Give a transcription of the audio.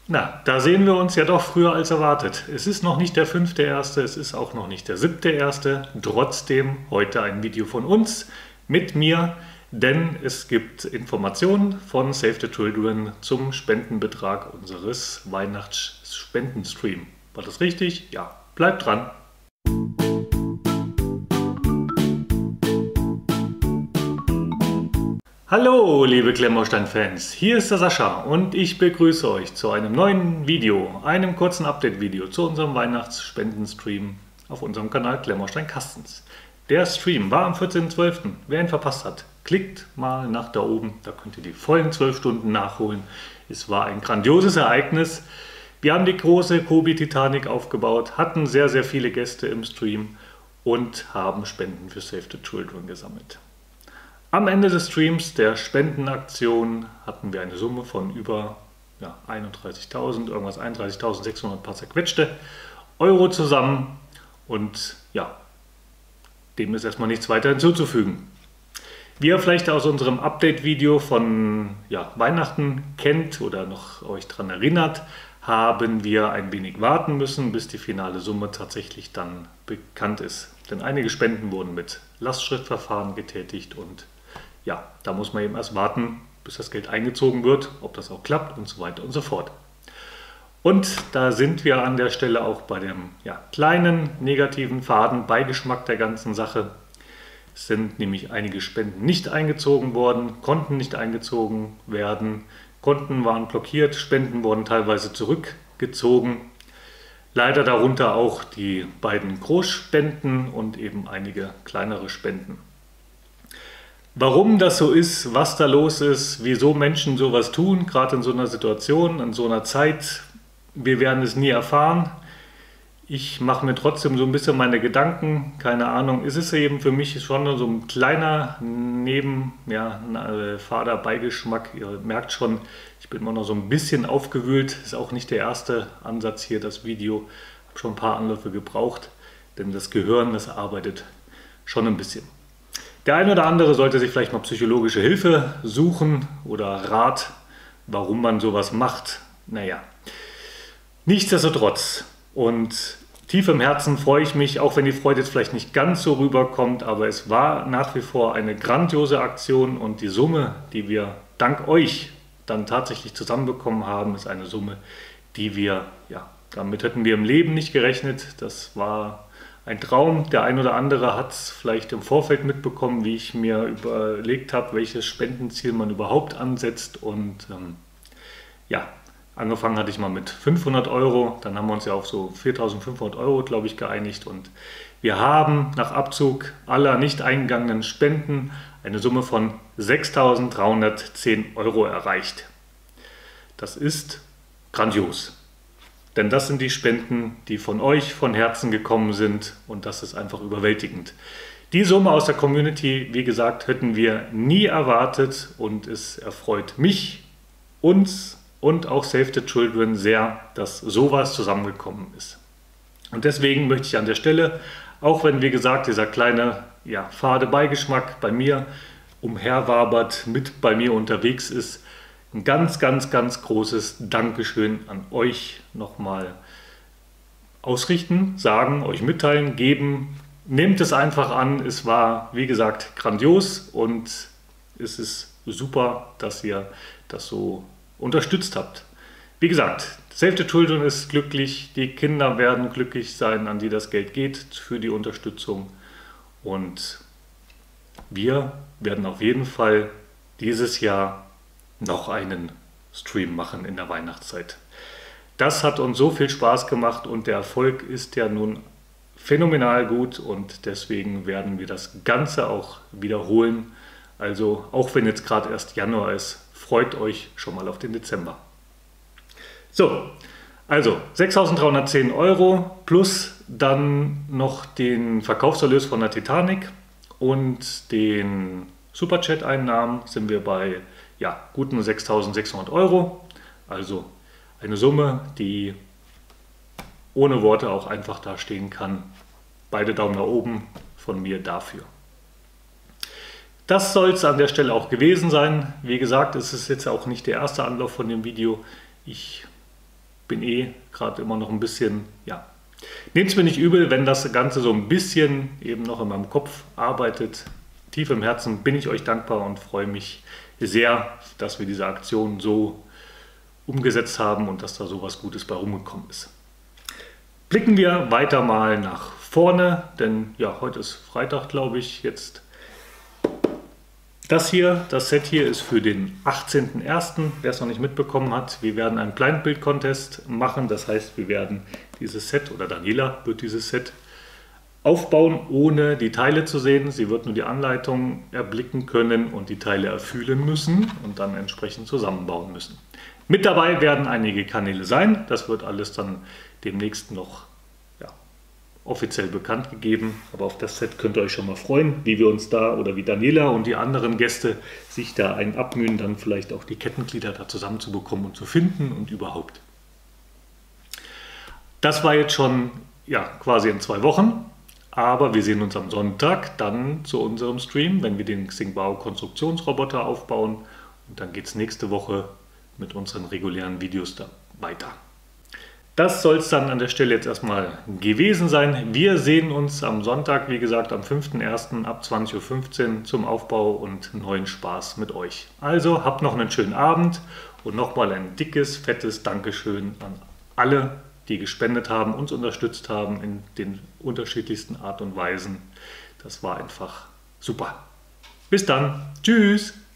Na, da sehen wir uns ja doch früher als erwartet. Es ist noch nicht der 5.1., es ist auch noch nicht der 7.1. Trotzdem heute ein Video von uns mit mir, denn es gibt Informationen von Save the Children zum Spendenbetrag unseres Weihnachtsspendenstream. War das richtig? Ja, bleibt dran. Hallo liebe Klemmbaustein-Fans, hier ist der Sascha und ich begrüße euch zu einem neuen Video, einem kurzen Update-Video zu unserem Weihnachtsspendenstream auf unserem Kanal Klemmbaustein Kastens. Der Stream war am 14.12. Wer ihn verpasst hat, klickt mal nach da oben, da könnt ihr die vollen 12 Stunden nachholen. Es war ein grandioses Ereignis. Wir haben die große Kobi Titanic aufgebaut, hatten sehr, sehr viele Gäste im Stream und haben Spenden für Save the Children gesammelt. Am Ende des Streams der Spendenaktion hatten wir eine Summe von über 31.000, irgendwas 31.600 paar zerquetschte Euro zusammen und ja, dem ist erstmal nichts weiter hinzuzufügen. Wie ihr vielleicht aus unserem Update-Video von Weihnachten kennt oder noch euch daran erinnert, haben wir ein wenig warten müssen, bis die finale Summe tatsächlich dann bekannt ist. Denn einige Spenden wurden mit Lastschriftverfahren getätigt und ja, da muss man eben erst warten, bis das Geld eingezogen wird, ob das auch klappt und so weiter und so fort. Und da sind wir an der Stelle auch bei dem kleinen negativen Fadenbeigeschmack der ganzen Sache. Es sind nämlich einige Spenden nicht eingezogen worden, konnten nicht eingezogen werden, Konten waren blockiert, Spenden wurden teilweise zurückgezogen. Leider darunter auch die beiden Großspenden und eben einige kleinere Spenden. Warum das so ist, was da los ist, wieso Menschen sowas tun, gerade in so einer Situation, in so einer Zeit, wir werden es nie erfahren. Ich mache mir trotzdem so ein bisschen meine Gedanken, keine Ahnung, es ist eben für mich schon so ein kleiner fader Beigeschmack. Ihr merkt schon, ich bin immer noch so ein bisschen aufgewühlt, ist auch nicht der erste Ansatz hier, das Video, ich habe schon ein paar Anläufe gebraucht, denn das Gehirn, das arbeitet schon ein bisschen. Der eine oder andere sollte sich vielleicht mal psychologische Hilfe suchen oder Rat, warum man sowas macht. Naja, nichtsdestotrotz und tief im Herzen freue ich mich, auch wenn die Freude jetzt vielleicht nicht ganz so rüberkommt, aber es war nach wie vor eine grandiose Aktion und die Summe, die wir dank euch dann tatsächlich zusammenbekommen haben, ist eine Summe, die wir, damit hätten wir im Leben nicht gerechnet. Das war ein Traum. Der ein oder andere hat es vielleicht im Vorfeld mitbekommen, wie ich mir überlegt habe, welches Spendenziel man überhaupt ansetzt. Und angefangen hatte ich mal mit 500 Euro. Dann haben wir uns ja auf so 4.500 Euro, glaube ich, geeinigt. Und wir haben nach Abzug aller nicht eingegangenen Spenden eine Summe von 6.310 Euro erreicht. Das ist grandios. Denn das sind die Spenden, die von euch von Herzen gekommen sind und das ist einfach überwältigend. Die Summe aus der Community, wie gesagt, hätten wir nie erwartet und es erfreut mich, uns und auch Save the Children sehr, dass sowas zusammengekommen ist. Und deswegen möchte ich an der Stelle, auch wenn wie gesagt dieser kleine fade Beigeschmack bei mir umherwabert, mit bei mir unterwegs ist, ein ganz, ganz, ganz großes Dankeschön an euch nochmal ausrichten, sagen, euch mitteilen, geben. Nehmt es einfach an. Es war, wie gesagt, grandios und es ist super, dass ihr das so unterstützt habt. Wie gesagt, Save the Children ist glücklich, die Kinder werden glücklich sein, an die das Geld geht für die Unterstützung. Und wir werden auf jeden Fall dieses Jahr noch einen Stream machen in der Weihnachtszeit. Das hat uns so viel Spaß gemacht und der Erfolg ist ja nun phänomenal gut und deswegen werden wir das Ganze auch wiederholen. Also auch wenn jetzt gerade erst Januar ist, freut euch schon mal auf den Dezember. So, also 6.310 Euro plus dann noch den Verkaufserlös von der Titanic und den Superchat-Einnahmen sind wir bei guten 6.600 Euro. Also eine Summe, die ohne Worte auch einfach dastehen kann. Beide Daumen nach oben von mir dafür. Das soll es an der Stelle auch gewesen sein. Wie gesagt, es ist jetzt auch nicht der erste Anlauf von dem Video. Ich bin gerade immer noch ein bisschen, ja, nehmt es mir nicht übel, wenn das Ganze so ein bisschen eben noch in meinem Kopf arbeitet. Tief im Herzen bin ich euch dankbar und freue mich sehr, dass wir diese Aktion so umgesetzt haben und dass da so was Gutes bei rumgekommen ist. Blicken wir weiter mal nach vorne, denn ja, heute ist Freitag, glaube ich, jetzt. Das Set hier ist für den 18.01., wer es noch nicht mitbekommen hat. Wir werden einen Blind Build Contest machen, das heißt, wir werden dieses Set, oder Daniela wird dieses Set aufbauen, ohne die Teile zu sehen. Sie wird nur die Anleitung erblicken können und die Teile erfühlen müssen und dann entsprechend zusammenbauen müssen. Mit dabei werden einige Kanäle sein, das wird alles dann demnächst noch offiziell bekannt gegeben, aber auf das Set könnt ihr euch schon mal freuen, wie wir uns da oder wie Daniela und die anderen Gäste sich da einen abmühen, dann vielleicht auch die Kettenglieder da zusammenzubekommen und zu finden und überhaupt. Das war jetzt schon quasi in 2 Wochen, aber wir sehen uns am Sonntag dann zu unserem Stream, wenn wir den Xingbao Konstruktionsroboter aufbauen und dann geht es nächste Woche mit unseren regulären Videos da weiter. Das soll es dann an der Stelle jetzt erstmal gewesen sein. Wir sehen uns am Sonntag, wie gesagt, am 5.1. ab 20:15 Uhr zum Aufbau und neuen Spaß mit euch. Also habt noch einen schönen Abend und nochmal ein dickes, fettes Dankeschön an alle, die gespendet haben, uns unterstützt haben in den unterschiedlichsten Art und Weisen. Das war einfach super. Bis dann. Tschüss.